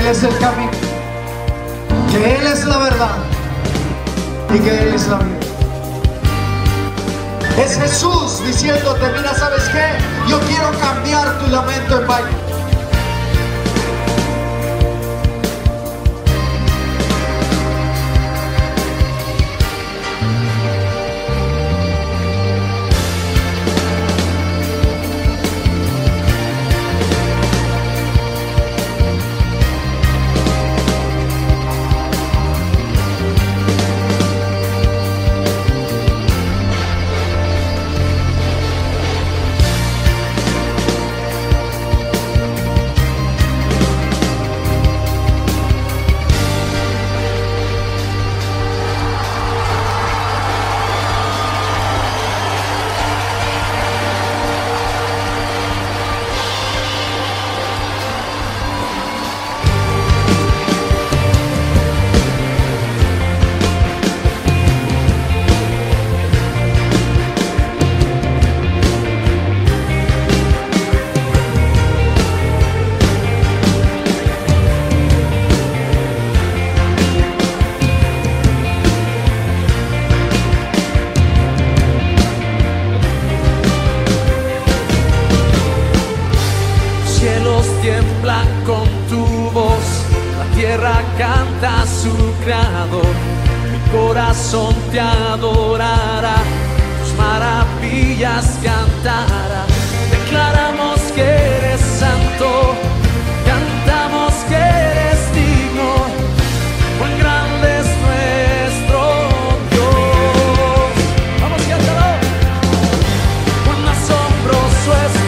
es el camino, que Él es la verdad y que Él es la vida. Es Jesús diciéndote, mira, ¿sabes qué? Yo quiero cambiar tu lamento en baile. Tiembla con tu voz, la tierra canta a su creador, mi corazón te adorará, tus maravillas cantará, declaramos que eres santo, cantamos que eres digno, cuán grande es nuestro Dios. Vamos, cántalo. Cuán asombroso es